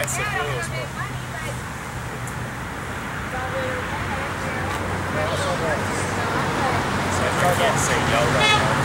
yes, it is. So I can't say no right now.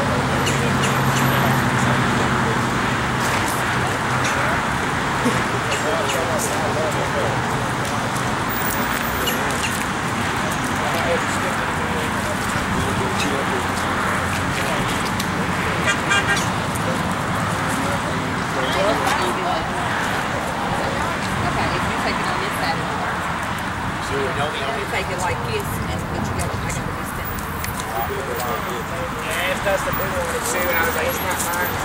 Take it like this, and but you gotta, I gotta be standing. Yeah, if that's the big one too, and I was like, it's not mine.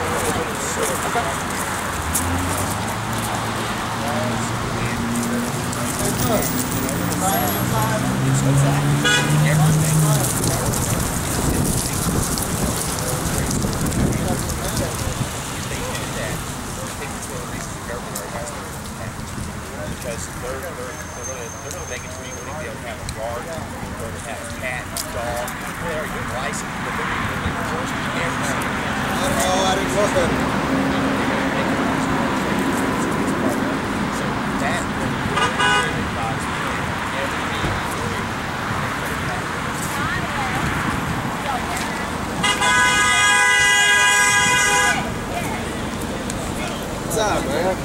Because they're gonna make it to you when you have a guard, or to have a cat, dog. They're your license, but they're going to enforce everything. I don't know. I didn't look at it. So that advice What's up, man?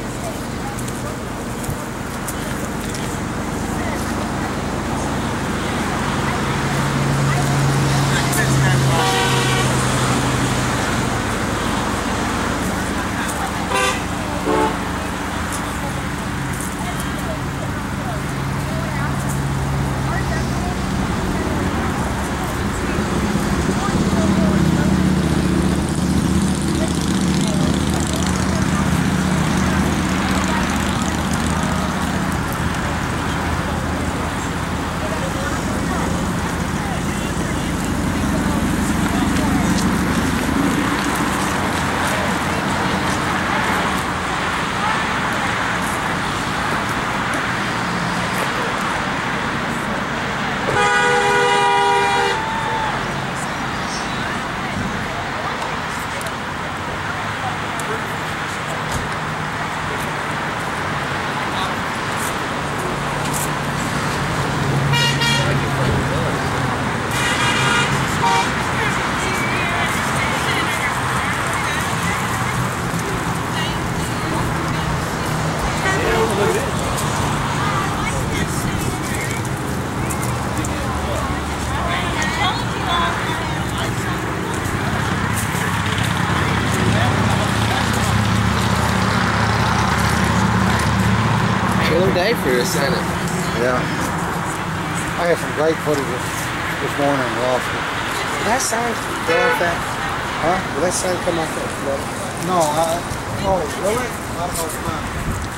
Good day for us, isn't it? Yeah. I had some great footage this morning in Lawson. Did that sign go off that? Huh? Did that sign come off that flood? No, oh, really? I don't know what's mine.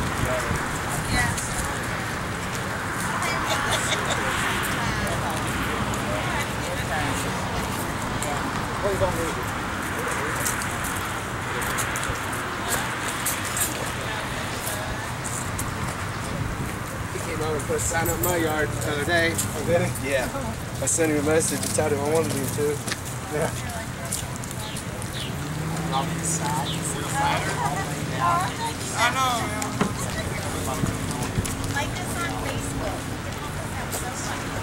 Please don't read it. I was supposed to sign up my yard the other day. Oh, did he? Yeah. I sent him a message and told him I wanted him to. Yeah. Off the side. I know, man. Like this on Facebook. That's so funny.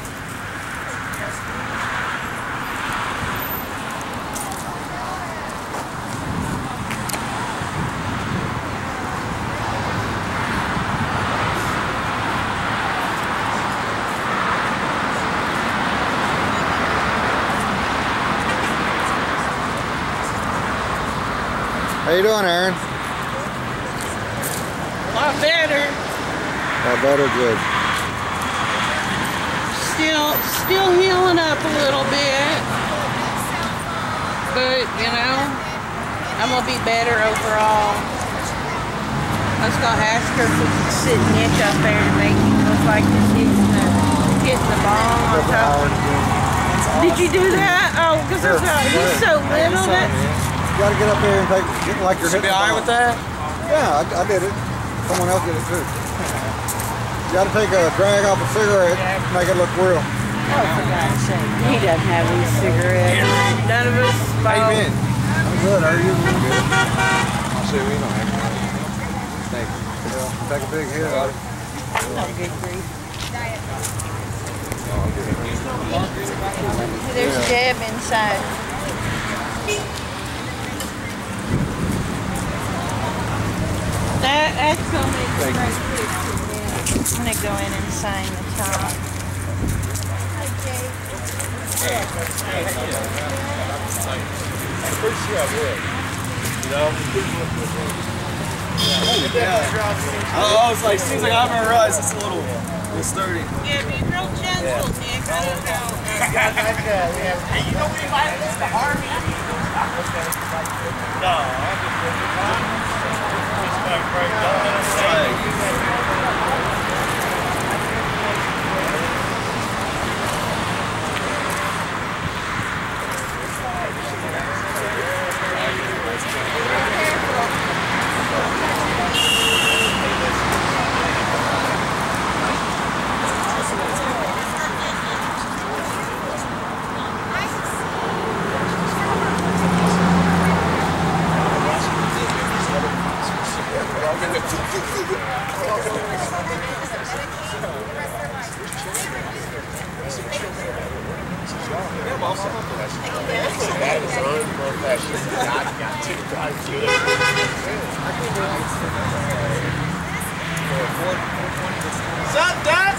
How you doing, Aaron? A lot better. Oh, better, good. Still healing up a little bit. But, you know, I'm going to be better overall. I was going to ask her if we could sit Nick up there to make him look like he's hitting the ball on top. Did you do that? Oh, because he's so little. You gotta get up there and get like you're hitting the ball. Be alright with that? Yeah, I did it. Someone else did it too. You gotta take a drag off a cigarette, make it look real. Oh, for God's sake. He doesn't have any cigarettes. None of us smoke. How you been? I'm good. Are you? Good. I'll see you. We don't have any. Thank you. Take a big hit out of it. No good grief. There's Jeb inside. That's gonna make it right quick. I'm gonna go in and sign the top. Hi, Jay. I'm pretty sure I would. You know? I was like, seems like I haven't realized it's a little sturdy. Yeah, be real gentle, Nick. I don't know. Hey, you know anybody that's the Army? No, I just like right now. What's up, Dad?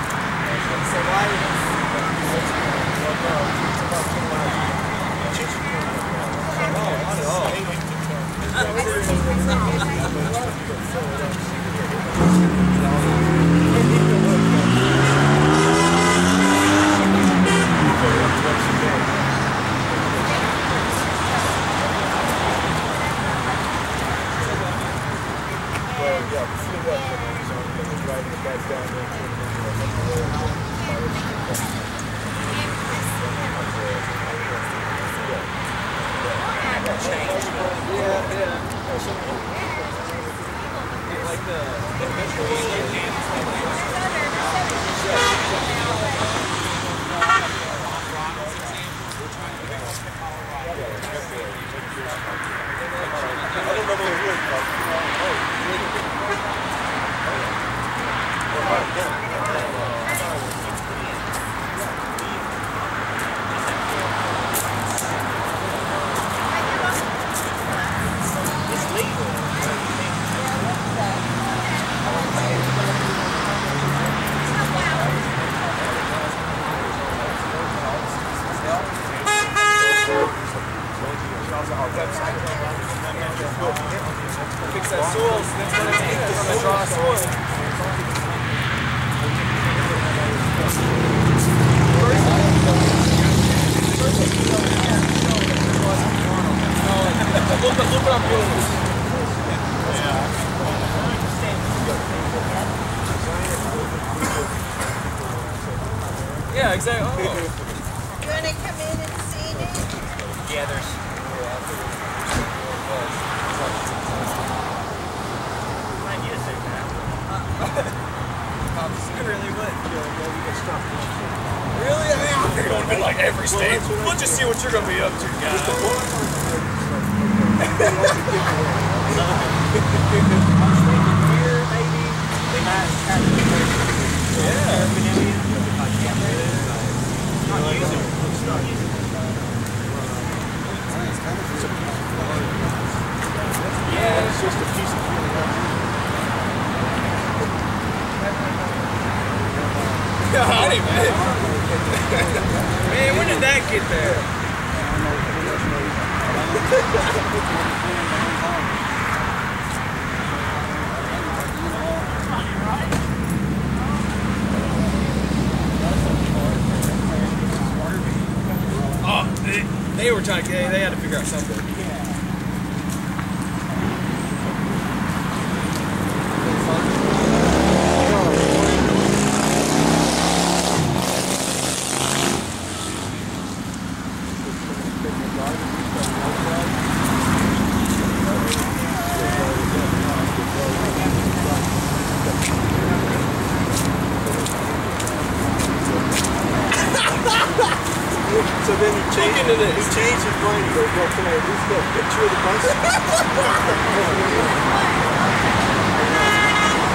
Fix that soil, so that's what it's on the dry soil. Look what I'm doing. Yeah, exactly. Oh. You want to come in and see me? Yeah, there's. Might need a suit now. I really would. Really? I mean, you're going to be like every state. We'll just see what you're going to be up to, guys. Yeah, it's just a piece of howdy, man. Man, when did that get there? Oh, they were trying to, they had to figure out something. So then he changed his brain. He goes, well, can I at least get a picture of the bus?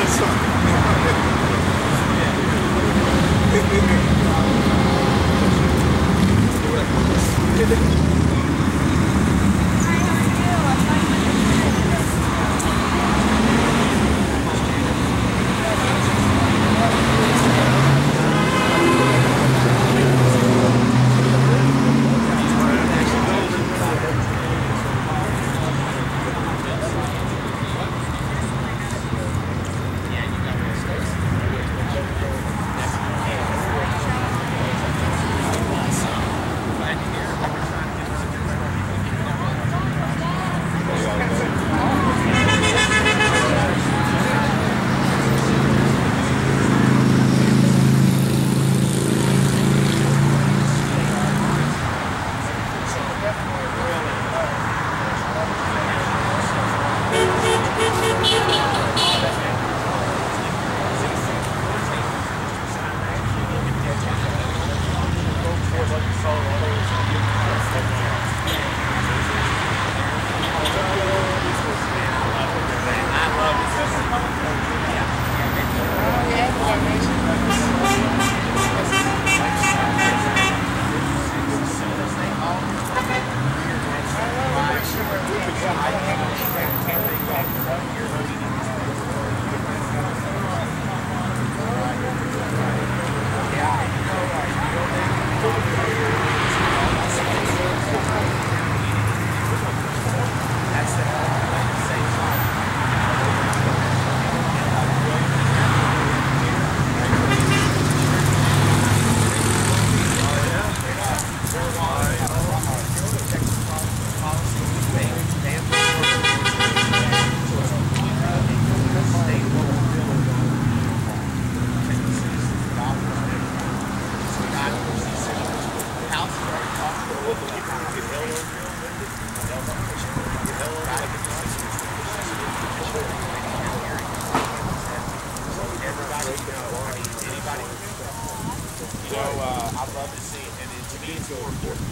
I'd love to see it, and to me it's so important.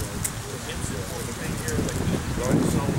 It's important. The thing here is like the songs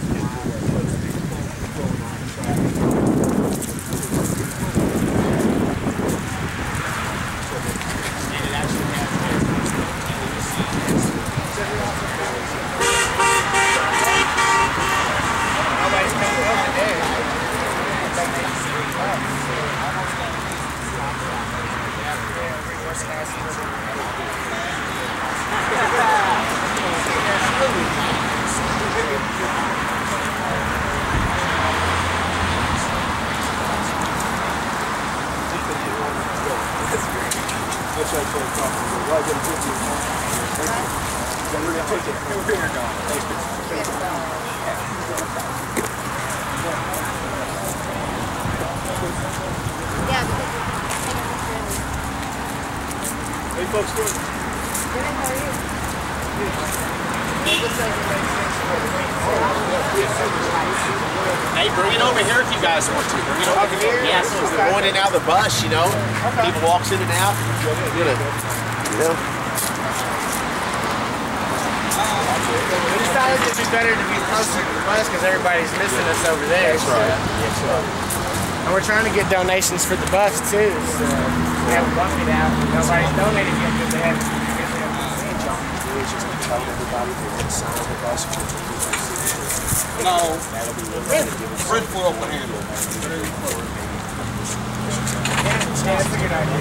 Hey folks, doing? Good, how are you? Hey, bring it over here if you guys want to. Bring it over here. Yeah, so if we're going in and out of the bus, you know. Okay. People walks in and out. We decided it'd be better to be closer to the bus because everybody's missing us over there. That's right. That's right. And we're trying to get donations for the bus too, so we haven't bumped it out. Nobody's donated yet because they haven't seen y'all. Just telling everybody to sign the bus. No. Fred will open handle. Yeah, that's a good idea.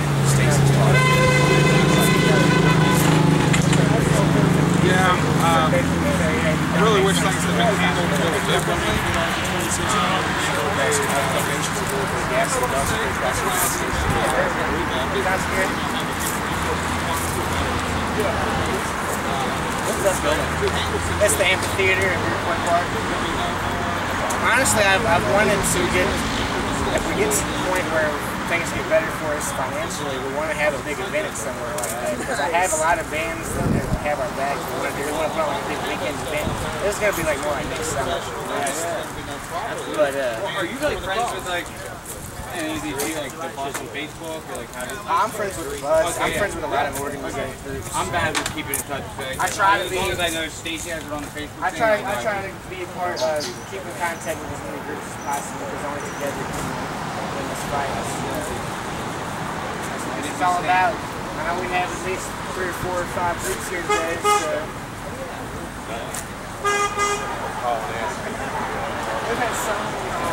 Yeah, I really wish things had been handled a little differently. That's the amphitheater in Deerpoint Park. Honestly, I've wanted to get, if we get to the point where things get better for us financially, we want to have a big event somewhere like that. Because I have a lot of bands that have our back. We want to put on like a big weekend event. This is going to be like more like next summer. But are you like friends with like any of these like the bus on Facebook or like how does I'm friends with the bus. Okay, I'm friends with a lot of organization groups. I'm bad with keeping in touch with I try to be. As long as I know Stacy has it on the Facebook. I try to be a part of keep in contact with as many groups as possible because only together can win this fights. It's all about. I know we have at least 3 or 4 or 5 groups here today. So. We've had some.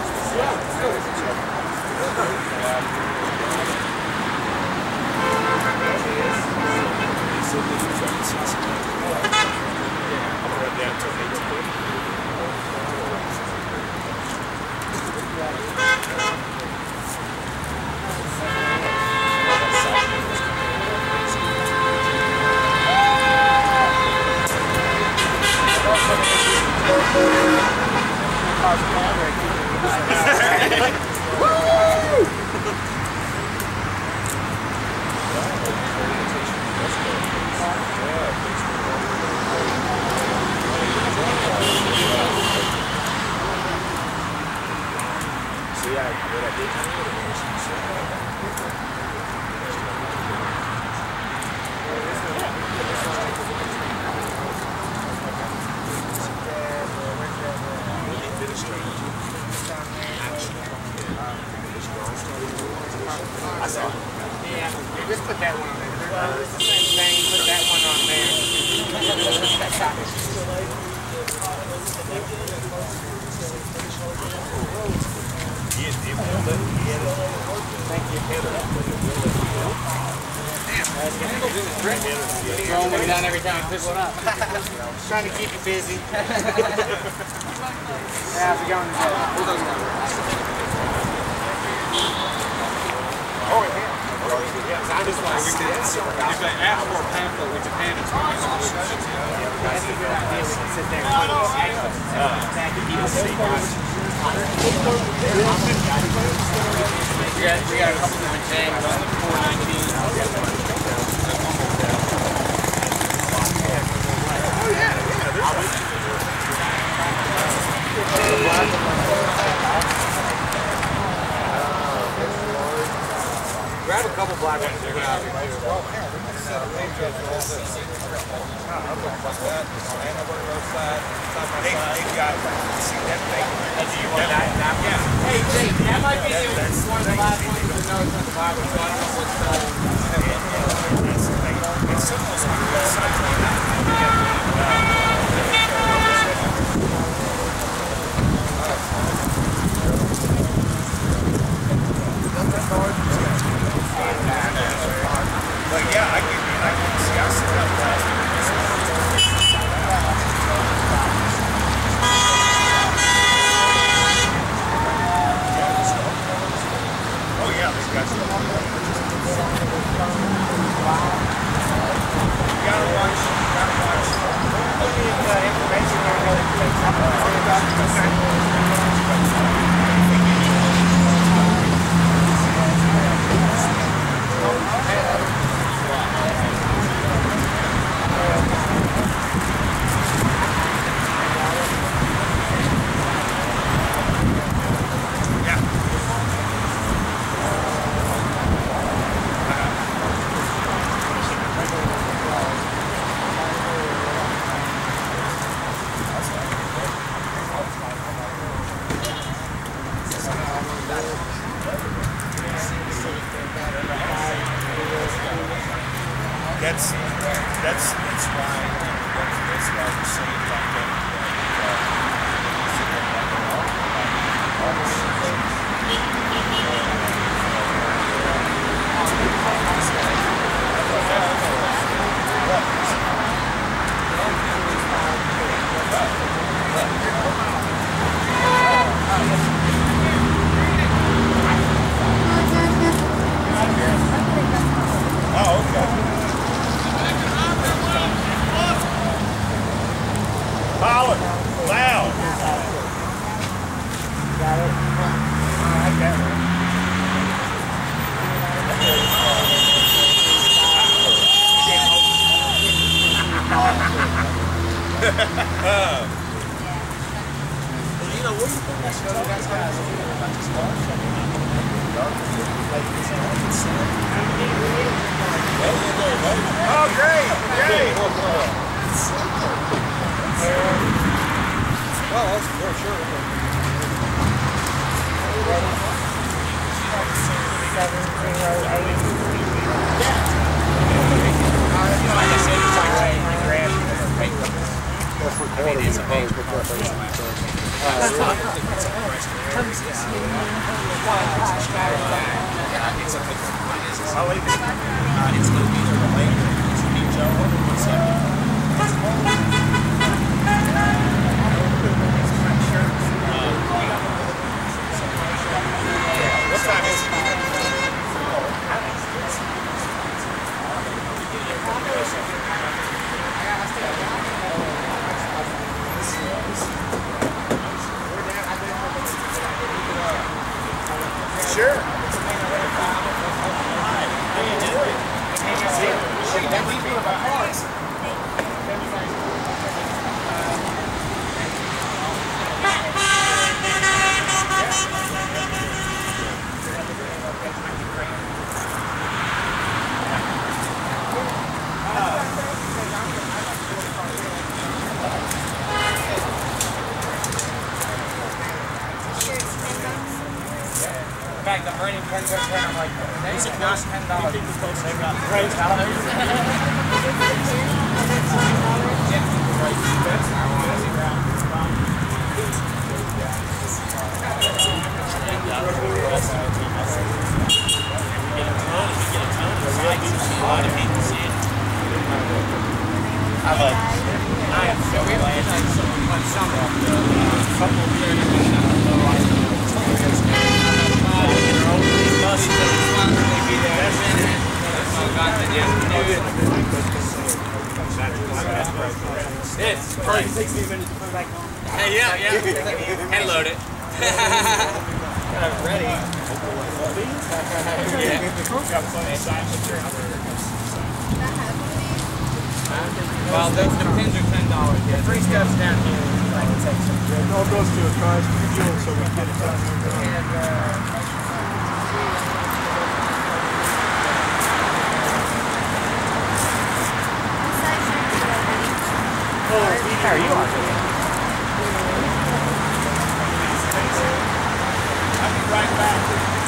Just put that one on there. It's the same thing. Put that one on there. Thank you. Throwing one down every time I pick one up. Trying to keep you busy. How's it going today? Oh, yeah. I just want to see that. If they ask for a pamphlet, we can hand it to them. That's a good idea. We can sit there and put We got a couple different tags on the 419. Grab a couple black ones. Hey, Jake, that might be one of the last ones to know it's on the Bible, so I don't know what's But yeah, I can see. I sit up there. Oh yeah, these guys. Gotta watch. We need information on That's why we're saying like Oh, great! Well, that's for sure. It's going to be either Elaine or it's going to be Joe or what's what time is it? Sure. How you doing? See, that people about cars. In fact, I'm running 10 cents and I'm like, is it not $10? They've got $10. I am so glad it's probably 60 minutes to put back on. Yeah. Hand load it. Ready. Well, the pins are $10. Yeah, 3 steps down here. I can take some. It all goes to a cars fuel so we can get it done. How are you on? I'll be right back.